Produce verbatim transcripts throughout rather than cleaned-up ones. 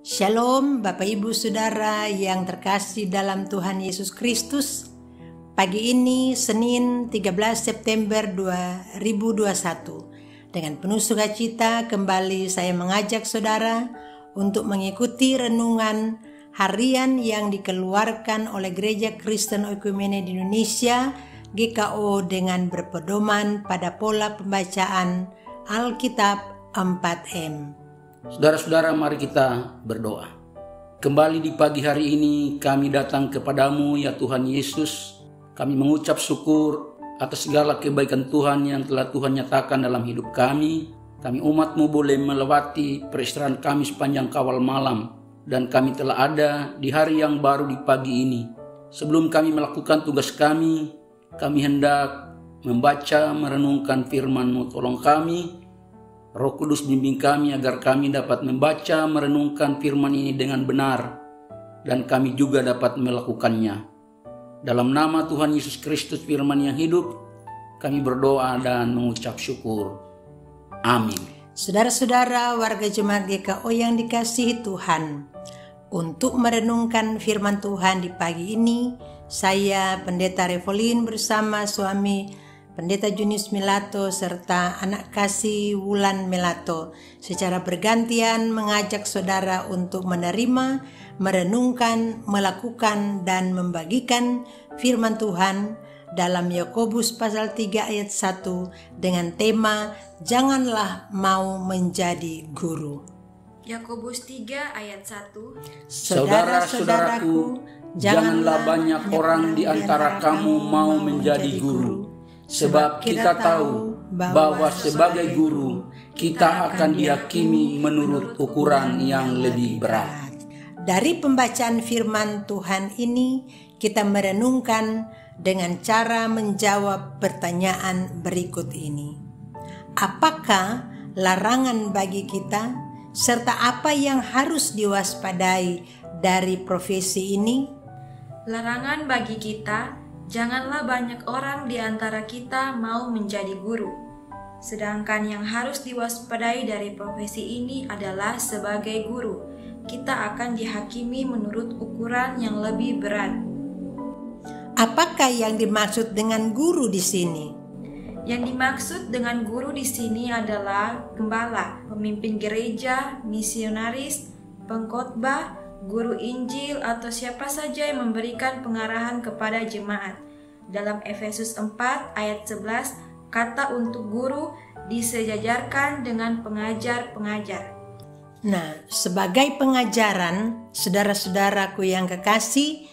Shalom Bapak Ibu Saudara yang terkasih dalam Tuhan Yesus Kristus. Pagi ini Senin tiga belas September dua ribu dua puluh satu. Dengan penuh sukacita kembali saya mengajak saudara untuk mengikuti renungan harian yang dikeluarkan oleh Gereja Kristen Oikumene di Indonesia G K O dengan berpedoman pada pola pembacaan Alkitab empat M. Saudara-saudara, mari kita berdoa. Kembali di pagi hari ini kami datang kepadamu ya Tuhan Yesus. Kami mengucap syukur atas segala kebaikan Tuhan yang telah Tuhan nyatakan dalam hidup kami. Kami umat-Mu boleh melewati peristirahatan kami sepanjang kawal malam. Dan kami telah ada di hari yang baru di pagi ini. Sebelum kami melakukan tugas kami, kami hendak membaca, merenungkan firman-Mu. Tolong kami, Roh Kudus bimbing kami agar kami dapat membaca, merenungkan firman ini dengan benar, dan kami juga dapat melakukannya. Dalam nama Tuhan Yesus Kristus firman yang hidup, kami berdoa dan mengucap syukur. Amin. Saudara-saudara warga Jemaat G K O yang dikasihi Tuhan, untuk merenungkan firman Tuhan di pagi ini, saya Pendeta Revolin bersama suami Pendeta Junius Melato serta anak kasih Wulan Melato secara bergantian mengajak saudara untuk menerima, merenungkan, melakukan dan membagikan firman Tuhan dalam Yakobus pasal tiga ayat satu dengan tema Janganlah mau menjadi guru. Yakobus tiga ayat satu. Saudara-saudaraku, janganlah banyak orang di antara kamu mau menjadi guru. Sebab kita tahu bahwa sebagai guru kita akan dihakimi menurut ukuran yang lebih berat. Dari pembacaan firman Tuhan ini kita merenungkan dengan cara menjawab pertanyaan berikut ini. Apakah larangan bagi kita serta apa yang harus diwaspadai dari profesi ini? Larangan bagi kita, janganlah banyak orang di antara kita mau menjadi guru. Sedangkan yang harus diwaspadai dari profesi ini adalah sebagai guru, kita akan dihakimi menurut ukuran yang lebih berat. Apakah yang dimaksud dengan guru di sini? Yang dimaksud dengan guru di sini adalah gembala, pemimpin gereja, misionaris, pengkhotbah, guru Injil atau siapa saja yang memberikan pengarahan kepada jemaat. Dalam Efesus empat ayat sebelas, kata untuk guru disejajarkan dengan pengajar-pengajar. Nah, sebagai pengajaran, saudara-saudaraku yang kekasih,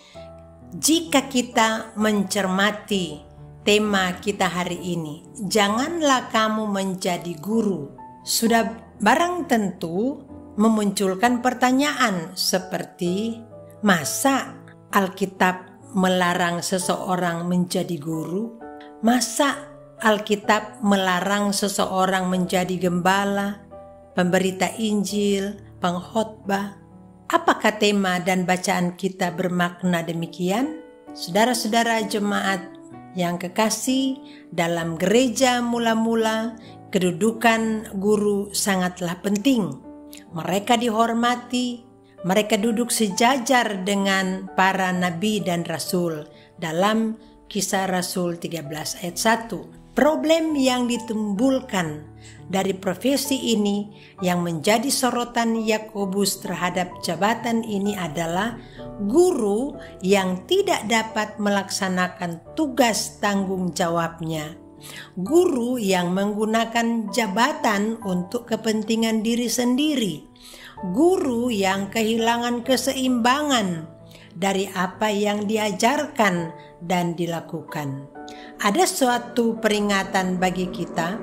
jika kita mencermati tema kita hari ini, janganlah kamu menjadi guru, sudah barang tentu memunculkan pertanyaan seperti, masa Alkitab melarang seseorang menjadi guru? Masa Alkitab melarang seseorang menjadi gembala, pemberita Injil, pengkhotbah? Apakah tema dan bacaan kita bermakna demikian? Saudara-saudara jemaat yang kekasih, dalam gereja mula-mula kedudukan guru sangatlah penting. Mereka dihormati, mereka duduk sejajar dengan para nabi dan rasul dalam Kisah Rasul tiga belas ayat satu. Problem yang ditimbulkan dari profesi ini yang menjadi sorotan Yakobus terhadap jabatan ini adalah guru yang tidak dapat melaksanakan tugas tanggung jawabnya. Guru yang menggunakan jabatan untuk kepentingan diri sendiri. Guru yang kehilangan keseimbangan dari apa yang diajarkan dan dilakukan. Ada suatu peringatan bagi kita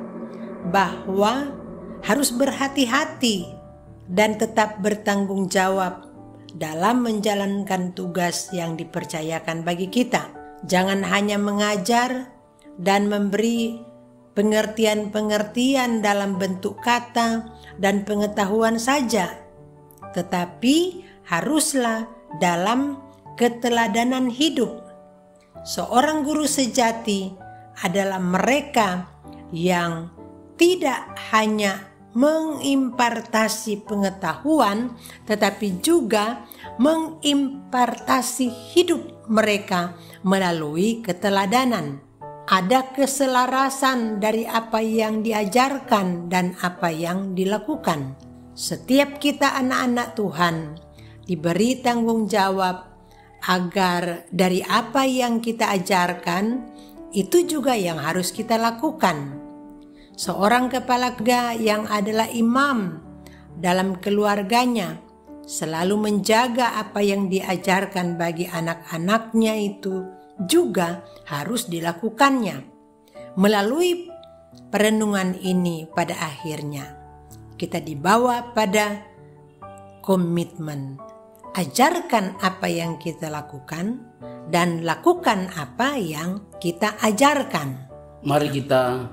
bahwa harus berhati-hati dan tetap bertanggung jawab dalam menjalankan tugas yang dipercayakan bagi kita. Jangan hanya mengajar dan memberi pengertian-pengertian dalam bentuk kata dan pengetahuan saja, tetapi haruslah dalam keteladanan hidup. Seorang guru sejati adalah mereka yang tidak hanya mengimpartasi pengetahuan, tetapi juga mengimpartasi hidup mereka melalui keteladanan. Ada keselarasan dari apa yang diajarkan dan apa yang dilakukan. Setiap kita anak-anak Tuhan diberi tanggung jawab agar dari apa yang kita ajarkan itu juga yang harus kita lakukan. Seorang kepala keluarga yang adalah imam dalam keluarganya selalu menjaga apa yang diajarkan bagi anak-anaknya itu juga harus dilakukannya. Melalui perenungan ini pada akhirnya kita dibawa pada komitmen. Ajarkan apa yang kita lakukan dan lakukan apa yang kita ajarkan. Mari kita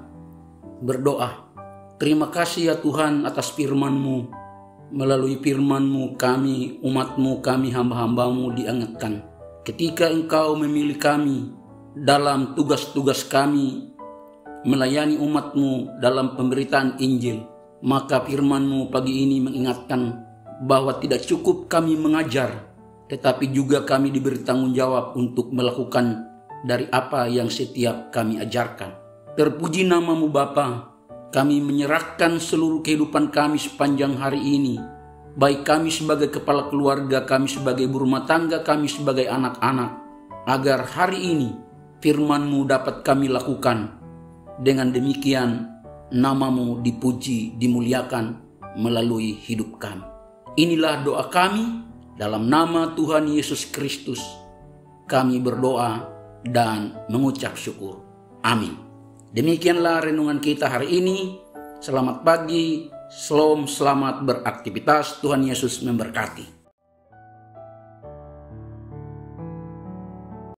berdoa. Terima kasih ya Tuhan atas firman-Mu. Melalui firman-Mu kami, umat-Mu, kami hamba-hamba-Mu diingatkan. Ketika Engkau memilih kami dalam tugas-tugas kami melayani umat-Mu dalam pemberitaan Injil, maka firman-Mu pagi ini mengingatkan bahwa tidak cukup kami mengajar, tetapi juga kami diberi tanggung jawab untuk melakukan dari apa yang setiap kami ajarkan. Terpuji nama-Mu Bapa, kami menyerahkan seluruh kehidupan kami sepanjang hari ini, baik kami sebagai kepala keluarga, kami sebagai ibu rumah tangga, kami sebagai anak-anak, agar hari ini firman-Mu dapat kami lakukan. Dengan demikian nama-Mu dipuji, dimuliakan melalui hidup kami. Inilah doa kami dalam nama Tuhan Yesus Kristus. Kami berdoa dan mengucap syukur. Amin. Demikianlah renungan kita hari ini. Selamat pagi, shalom, selamat beraktivitas. Tuhan Yesus memberkati.